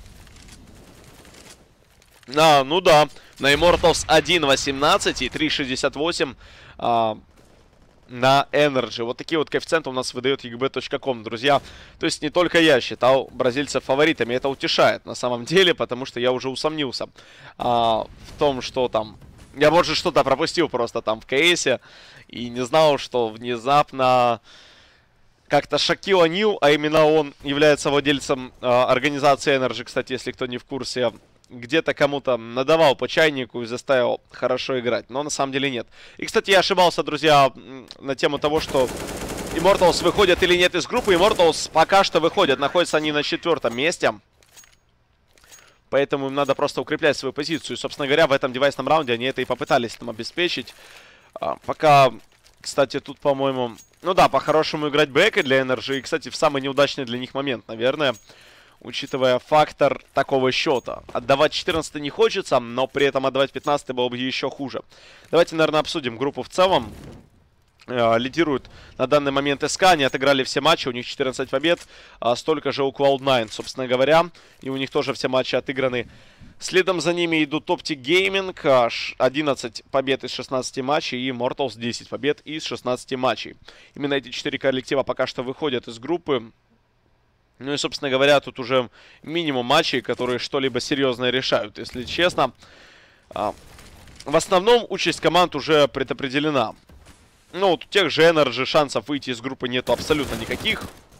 А, ну да, на Immortals один восемнадцать и три шестьдесят восемь а, на Energy. Вот такие вот коэффициенты у нас выдает и джи би точка ком, друзья. То есть не только я считал бразильцев фаворитами. Это утешает на самом деле, потому что я уже усомнился а, в том, что там... Я, может, что-то пропустил просто там в КСе и не знал, что внезапно как-то Шакил О'Нил, а именно он является владельцем э, организации Energy, кстати, если кто не в курсе, где-то кому-то надавал по чайнику и заставил хорошо играть, но на самом деле нет. И, кстати, я ошибался, друзья, на тему того, что Immortals выходят или нет из группы. Immortals пока что выходят, находятся они на четвертом месте. Поэтому им надо просто укреплять свою позицию. И, собственно говоря, в этом девайсном раунде они это и попытались там обеспечить. А, пока, кстати, тут, по-моему... Ну да, по-хорошему играть бэкой для Energy. И, кстати, в самый неудачный для них момент, наверное. Учитывая фактор такого счета. Отдавать четырнадцатый не хочется, но при этом отдавать пятнадцатый было бы еще хуже. Давайте, наверное, обсудим группу в целом. Лидируют на данный момент СК, они отыграли все матчи, у них четырнадцать побед, а столько же у клауд найн, собственно говоря, и у них тоже все матчи отыграны. Следом за ними идут Optic Gaming, одиннадцать побед из шестнадцати матчей, и Immortals десять побед из шестнадцати матчей. Именно эти четыре коллектива пока что выходят из группы. Ну и, собственно говоря, тут уже минимум матчей, которые что-либо серьезное решают, если честно. В основном участь команд уже предопределена. Ну, вот у тех же Energy шансов выйти из группы нету абсолютно никаких.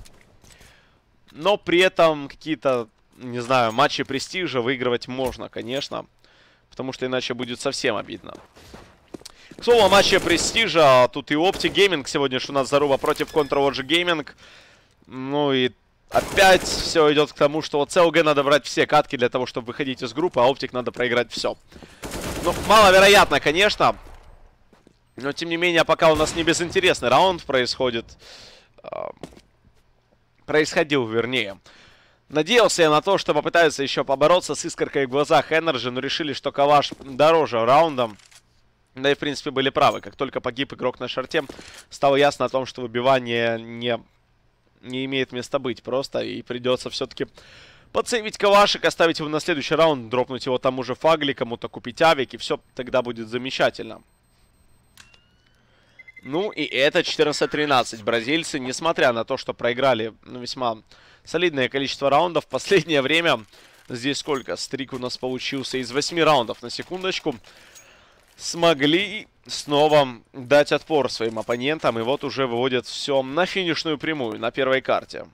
Но при этом какие-то, не знаю, матчи престижа выигрывать можно, конечно. Потому что иначе будет совсем обидно. К слову, о матче престижа. Тут и Optic Gaming сегодня у нас заруба против Contra-Orgy Gaming. Ну и опять все идет к тому, что вот си о джи надо брать все катки для того, чтобы выходить из группы, а Optic надо проиграть все. Ну, маловероятно, конечно. Но, тем не менее, пока у нас не безинтересный раунд происходит. Происходил, вернее. Надеялся я на то, что попытаются еще побороться с искоркой в глазах Energy, но решили, что калаш дороже раундом. Да и, в принципе, были правы. Как только погиб игрок на шарте, стало ясно о том, что выбивание не, не имеет места быть просто. И придется все-таки подсейвить калашик, оставить его на следующий раунд, дропнуть его тому же Фагли, кому-то купить авик, и все тогда будет замечательно. Ну и это четырнадцать тринадцать. Бразильцы, несмотря на то, что проиграли ну, весьма солидное количество раундов, в последнее время, здесь сколько? Стрик у нас получился из восьми раундов, на секундочку, смогли снова дать отпор своим оппонентам. И вот уже выводят все на финишную прямую, на первой карте.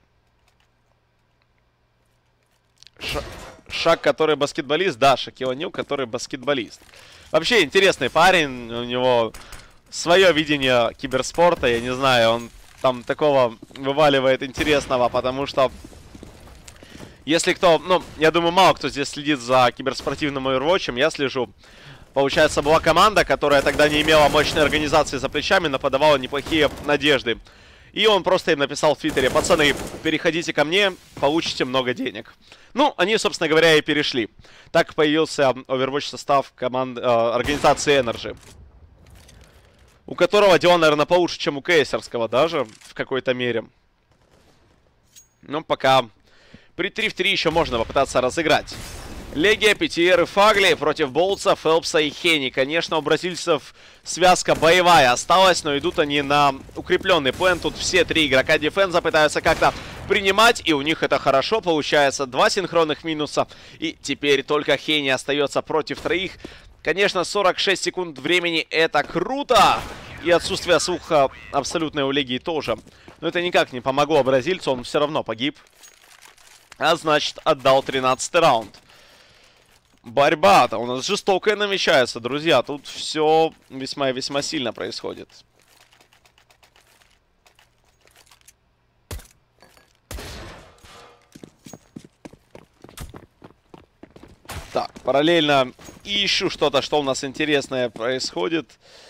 Ш Шак, который баскетболист, да, Шакил О'Нил, который баскетболист. Вообще интересный парень, у него... свое видение киберспорта, я не знаю, он там такого вываливает интересного, потому что если кто, ну, я думаю, мало кто здесь следит за киберспортивным Overwatch'ем, я слежу. Получается, была команда, которая тогда не имела мощной организации за плечами, но подавала неплохие надежды. И он просто им написал в Твиттере: пацаны, переходите ко мне, получите много денег. Ну, они, собственно говоря, и перешли. Так появился Overwatch состав команд, э, организации Energy. У которого дела, наверное, получше, чем у кейсерского даже, в какой-то мере. Но пока при три в три еще можно попытаться разыграть. Легия, пи ти эр и Фагли против Болтса, Фелпса и Хени. Конечно, у бразильцев связка боевая осталась, но идут они на укрепленный план. Тут все три игрока дефенза пытаются как-то принимать, и у них это хорошо получается. Два синхронных минуса, и теперь только Хени остается против троих. Конечно, сорок шесть секунд времени — это круто, и отсутствие слуха абсолютное у Легии тоже. Но это никак не помогло бразильцу, он все равно погиб, а значит отдал тринадцатый раунд. Борьба-то у нас жестокая намечается, друзья. Тут все весьма и весьма сильно происходит. Так, параллельно ищу что-то, что у нас интересное происходит.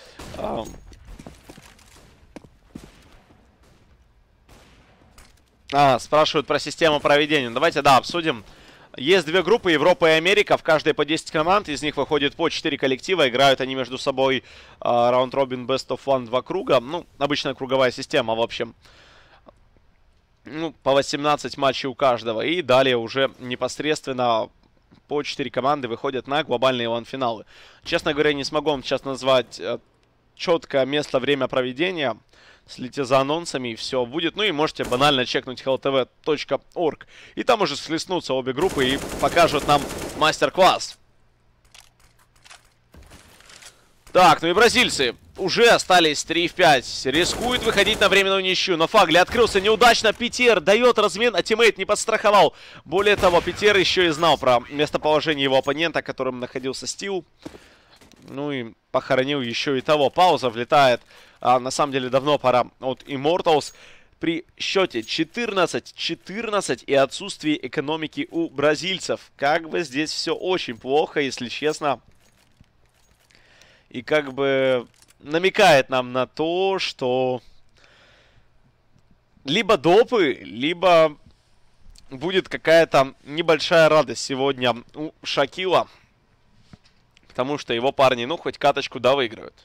А, спрашивают про систему проведения. Давайте, да, обсудим. Есть две группы, Европа и Америка, в каждой по десять команд, из них выходит по четыре коллектива, играют они между собой раунд-робин Best of One, два круга, ну, обычная круговая система, в общем, ну, по восемнадцать матчей у каждого, и далее уже непосредственно по четыре команды выходят на глобальные ван-финалы. Честно говоря, не смогу вам сейчас назвать четкое место, время проведения. Следите за анонсами, и все будет. Ну и можете банально чекнуть хэл тэ вэ точка орг. И там уже схлестнутся обе группы и покажут нам мастер-класс. Так, ну и бразильцы уже остались три в пять. Рискуют выходить на временную ничью. Но Фагли открылся неудачно. пи ти эр дает размен, а тиммейт не подстраховал. Более того, пи ти эр еще и знал про местоположение его оппонента, которым находился Стил. Ну и похоронил еще и того. Пауза влетает. А, на самом деле давно пора от Immortals. При счете четырнадцать четырнадцать и отсутствии экономики у бразильцев. Как бы здесь все очень плохо, если честно. И как бы намекает нам на то, что либо допы, либо будет какая-то небольшая радость сегодня у Шакила. Потому что его парни, ну, хоть каточку, да, выиграют.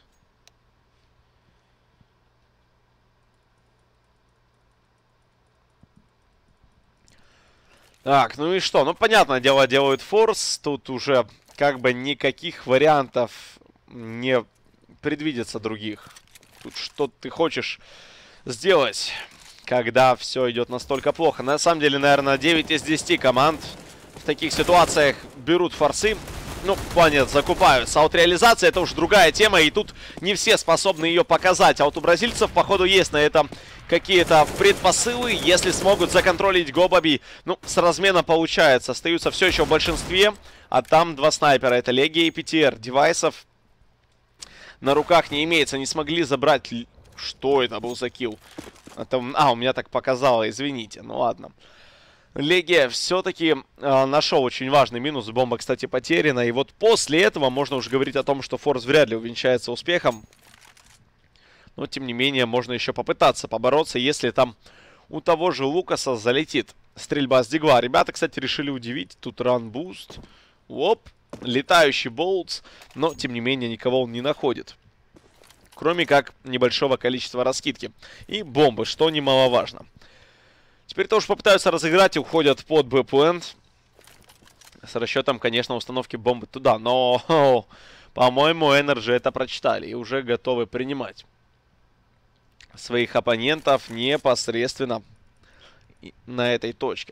Так, ну и что? Ну, понятное дело, делают форс. Тут уже как бы никаких вариантов не предвидится других. Тут что ты хочешь сделать, когда все идет настолько плохо? На самом деле, наверное, девять из десяти команд в таких ситуациях берут форсы. Ну, в плане закупаются. А вот реализация — это уж другая тема, и тут не все способны ее показать. А вот у бразильцев, походу, есть на это какие-то предпосылы. Если смогут законтролить Гобаби, ну, с размена получается. Остаются все еще в большинстве, а там два снайпера. Это Легия и пи ти эр. Девайсов на руках не имеется. Не смогли забрать... Что это был за килл? Это... А, у меня так показало, извините. Ну, ладно. Легия все-таки э, нашел очень важный минус. Бомба, кстати, потеряна. И вот после этого можно уже говорить о том, что форс вряд ли увенчается успехом. Но, тем не менее, можно еще попытаться побороться, если там у того же Лукаса залетит стрельба с дигла. Ребята, кстати, решили удивить. Тут ран-буст. Оп. Летающий болтс. Но, тем не менее, никого он не находит. Кроме как небольшого количества раскидки. И бомбы, что немаловажно. Теперь тоже попытаются разыграть и уходят под Б-плент. С расчетом, конечно, установки бомбы туда. Но, по-моему, Energy это прочитали и уже готовы принимать своих оппонентов непосредственно на этой точке.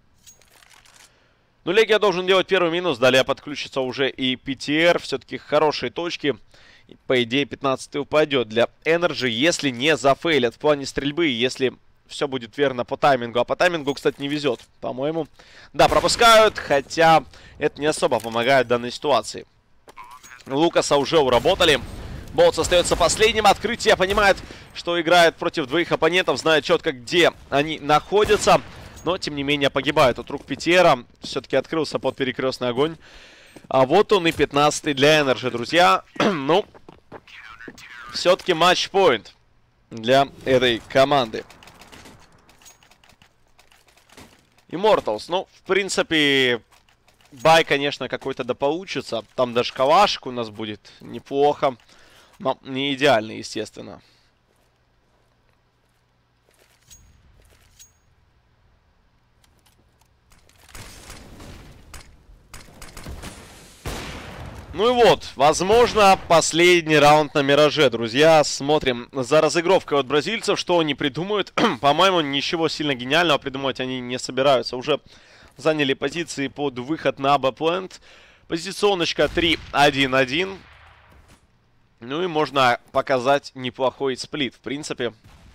Ну, Легия должен делать первый минус. Далее подключится уже и пи ти эр. Все-таки хорошие точки. И, по идее, пятнадцатый упадет для Energy, если не зафейлят в плане стрельбы, если... Все будет верно по таймингу. А по таймингу, кстати, не везет, по-моему. Да, пропускают, хотя это не особо помогает в данной ситуации. Лукаса уже уработали. Болтс остается последним. Открытие понимает, что играет против двоих оппонентов. Знает четко, где они находятся. Но, тем не менее, погибает от рук пи ти эр. Все-таки открылся под перекрестный огонь. А вот он и пятнадцатый для Energy, друзья. Ну, все-таки матч-поинт для этой команды. Immortals, ну, в принципе, бай, конечно, какой-то да получится. Там даже калашик у нас будет неплохо. Но не идеально, естественно. Ну и вот, возможно, последний раунд на Мираже, друзья. Смотрим за разыгровкой от бразильцев, что они придумают. По-моему, ничего сильно гениального придумывать они не собираются. Уже заняли позиции под выход на Б-плент. Позиционочка три один один. Ну и можно показать неплохой сплит, в принципе.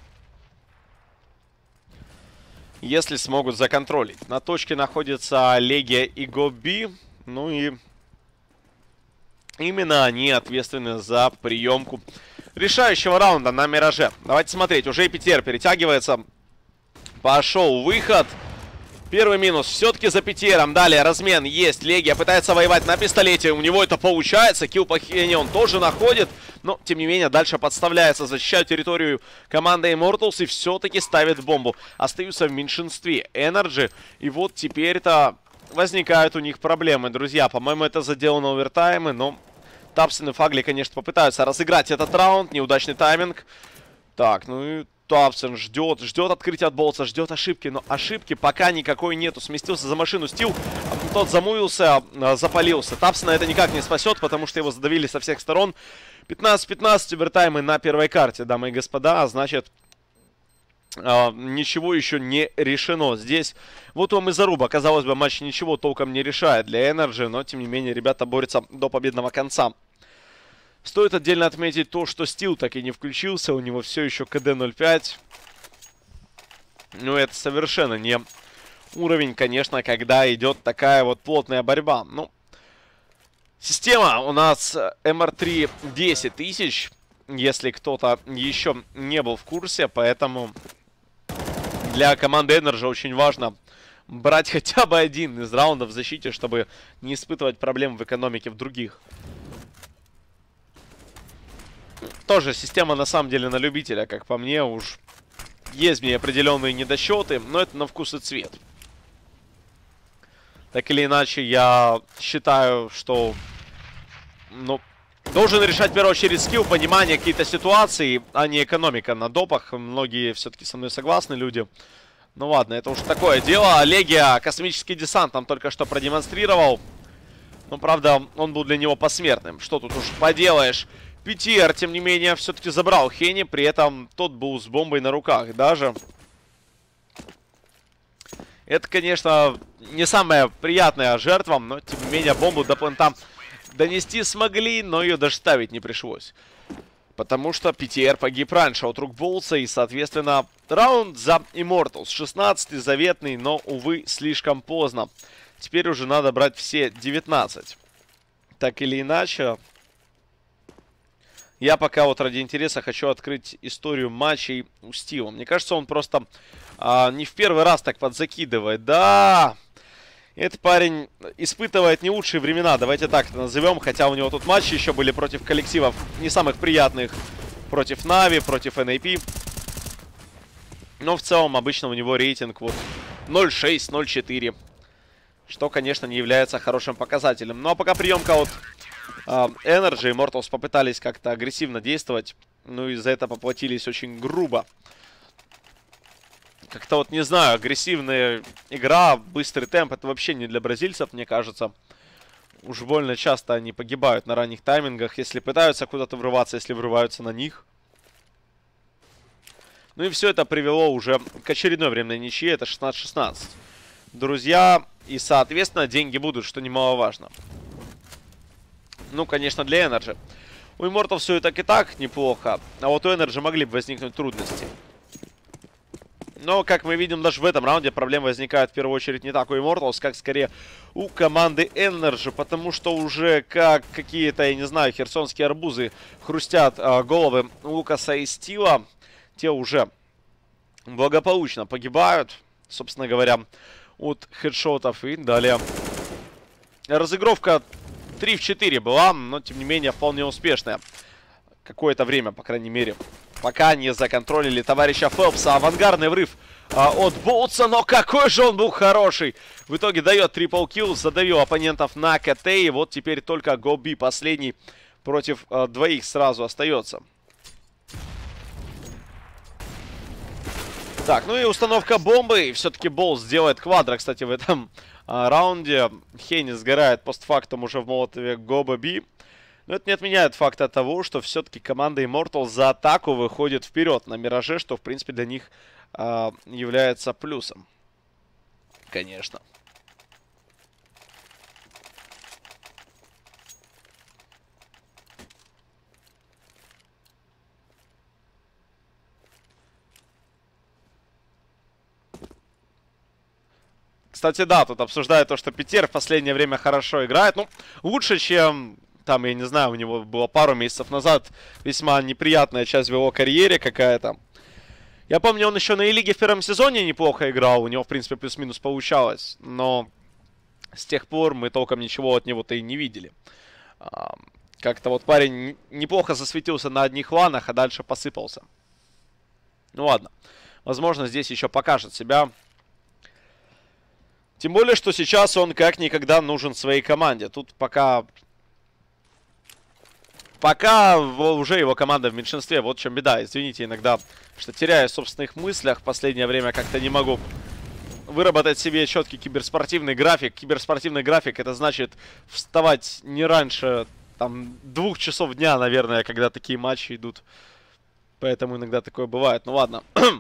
Если смогут законтролить. На точке находятся Легия и Гоби. Ну и именно они ответственны за приемку решающего раунда на Мираже. Давайте смотреть. Уже и Питер перетягивается. Пошел выход. Первый минус все-таки за Питером. Далее размен есть. Легия пытается воевать на пистолете. У него это получается. Килл по Хене он тоже находит. Но, тем не менее, дальше подставляется. Защищают территорию команды Immortals. И все-таки ставит бомбу. Остаются в меньшинстве Energy. И вот теперь-то возникают у них проблемы, друзья. По-моему, это заделано овертаймы. Но Тапсон и Фагли, конечно, попытаются разыграть этот раунд. Неудачный тайминг. Так, ну и Тапсон ждет, ждет открытия от Болтса, ждет ошибки. Но ошибки пока никакой нету. Сместился за машину Стил. Тот замувился, запалился. Тапсона это никак не спасет, потому что его задавили со всех сторон. пятнадцать пятнадцать овертаймы на первой карте, дамы и господа. А значит, э, ничего еще не решено. Здесь вот вам и заруба. Казалось бы, матч ничего толком не решает для Energy. Но, тем не менее, ребята борются до победного конца. Стоит отдельно отметить то, что Стил так и не включился. У него все еще КД ноль пять. Ну, это совершенно не уровень, конечно, когда идет такая вот плотная борьба. Ну, система у нас эм эр три десять тысяч, если кто-то еще не был в курсе. Поэтому для команды Energy очень важно брать хотя бы один из раундов в защите, чтобы не испытывать проблем в экономике в других. Тоже система на самом деле на любителя, как по мне, уж есть в ней определенные недосчеты, но это на вкус и цвет. Так или иначе, я считаю, что, ну, должен решать в первую очередь скилл, понимание, какие-то ситуации, а не экономика на допах. Многие все-таки со мной согласны люди. Ну ладно, это уж такое дело. Легия космический десант нам только что продемонстрировал. Но, правда, он был для него посмертным. Что тут уж поделаешь. Питер, тем не менее, все-таки забрал Хенни. При этом тот был с бомбой на руках даже. Это, конечно, не самая приятная жертва. Но, тем не менее, бомбу до плента донести смогли. Но ее даже ставить не пришлось. Потому что Питер погиб раньше от рук Болтса. И, соответственно, раунд за Immortals. шестнадцатый, заветный, но, увы, слишком поздно. Теперь уже надо брать все девятнадцать. Так или иначе, я пока вот ради интереса хочу открыть историю матчей у Стива. Мне кажется, он просто а, не в первый раз так подзакидывает. Да, этот парень испытывает не лучшие времена, давайте так это назовем. Хотя у него тут матчи еще были против коллективов не самых приятных. Против Нави, против эн эй пи. Но в целом обычно у него рейтинг вот ноль шесть, ноль четыре. Что, конечно, не является хорошим показателем. Ну а пока приемка от uh, Energy, Immortals попытались как-то агрессивно действовать. Ну и за это поплатились очень грубо. Как-то вот, не знаю, агрессивная игра, быстрый темп, это вообще не для бразильцев, мне кажется. Уж больно часто они погибают на ранних таймингах, если пытаются куда-то врываться, если врываются на них. Ну и все это привело уже к очередной временной ничьей, это шестнадцать шестнадцать. Друзья, и, соответственно, деньги будут, что немаловажно. Ну, конечно, для Energy. У Immortals все и так и так неплохо, а вот у Energy могли бы возникнуть трудности. Но, как мы видим, даже в этом раунде проблемы возникают в первую очередь не так у Immortals, как скорее у команды Energy. Потому что уже как какие-то, я не знаю, херсонские арбузы хрустят э, головы Лукаса и Стила. Те уже благополучно погибают, собственно говоря, от хедшотов. И далее разыгровка три в четыре была, но, тем не менее, вполне успешная. Какое-то время, по крайней мере. Пока не законтролили товарища Фелпса. Авангардный врыв а, от Болтса. Но какой же он был хороший. В итоге дает трипл килл. Задавил оппонентов на КТ. И вот теперь только Гоби последний против а, двоих сразу остается. Так, ну и установка бомбы. И все-таки Болтс делает квадро, кстати, в этом а, раунде. Хенни сгорает постфактум уже в молотове Гоби. Но это не отменяет факта того, что все-таки команда Immortals за атаку выходит вперед на Мираже, что в принципе для них э, является плюсом. Конечно. Кстати, да, тут обсуждают то, что Питер в последнее время хорошо играет. Ну, лучше, чем, там, я не знаю, у него было пару месяцев назад весьма неприятная часть в его карьере какая-то. Я помню, он еще на E-лиге в первом сезоне неплохо играл. У него, в принципе, плюс-минус получалось. Но с тех пор мы толком ничего от него-то и не видели. Как-то вот парень неплохо засветился на одних ланах, а дальше посыпался. Ну ладно. Возможно, здесь еще покажет себя. Тем более, что сейчас он как никогда нужен своей команде. Тут пока... Пока уже его команда в меньшинстве. Вот в чем беда. Извините иногда, что теряю в собственных мыслях. В последнее время как-то не могу выработать себе четкий киберспортивный график. Киберспортивный график — это значит вставать не раньше там двух часов дня, наверное, когда такие матчи идут. Поэтому иногда такое бывает. Ну ладно.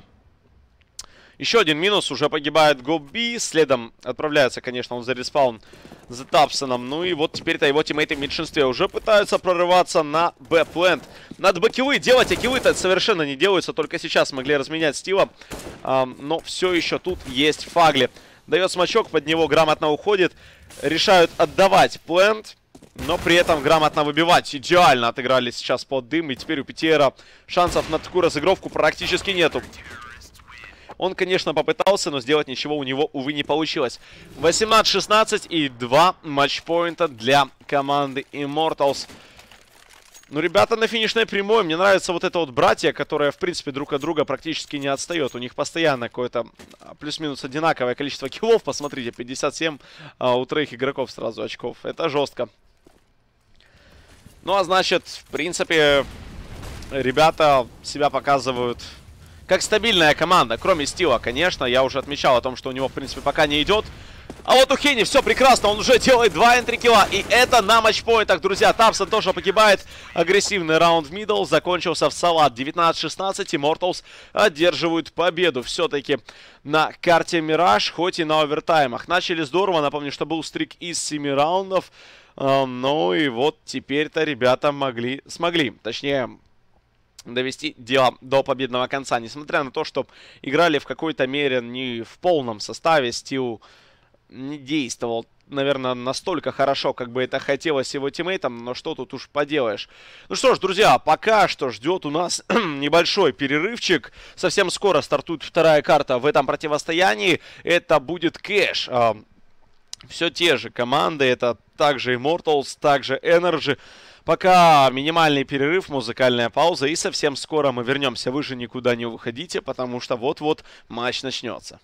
Еще один минус, уже погибает Гоби, следом отправляется, конечно, он за респаун за Тапсоном. Ну и вот теперь-то его тиммейты в меньшинстве уже пытаются прорываться на Б-плент. Надо бы киллы делать, а киллы-то совершенно не делаются, только сейчас смогли разменять Стива. А, но все еще тут есть Фагли. Дает смачок, под него грамотно уходит. Решают отдавать плент, но при этом грамотно выбивать. Идеально отыграли сейчас под дым, и теперь у Питера шансов на такую разыгровку практически нету. Он, конечно, попытался, но сделать ничего у него, увы, не получилось. восемнадцать шестнадцать и два матчпоинта для команды Immortals. Ну, ребята на финишной прямой. Мне нравится вот это вот братья, которые, в принципе, друг от друга практически не отстает. У них постоянно какое-то плюс-минус одинаковое количество киллов. Посмотрите, пятьдесят семь а, у троих игроков сразу очков. Это жестко. Ну, а значит, в принципе, ребята себя показывают... как стабильная команда, кроме Стива, конечно. Я уже отмечал о том, что у него, в принципе, пока не идет. А вот у Хени все прекрасно, он уже делает два энтри-килла. И это на матчпоинтах, друзья. Тапсон тоже погибает. Агрессивный раунд в мидл закончился в салат. девятнадцать шестнадцать, Immortals одерживают победу все-таки на карте Мираж, хоть и на овертаймах. Начали здорово, напомню, что был стрик из семи раундов. Ну и вот теперь-то ребята могли, смогли, точнее... довести дело до победного конца. Несмотря на то, что играли в какой-то мере не в полном составе, Стил не действовал, наверное, настолько хорошо, как бы это хотелось его тиммейтам, но что тут уж поделаешь. Ну что ж, друзья, пока что ждет у нас небольшой перерывчик. Совсем скоро стартует вторая карта в этом противостоянии. Это будет Кэш. Все те же команды, это также Immortals, также Energy. Пока минимальный перерыв, музыкальная пауза, и совсем скоро мы вернемся. Вы же никуда не уходите, потому что вот-вот матч начнется.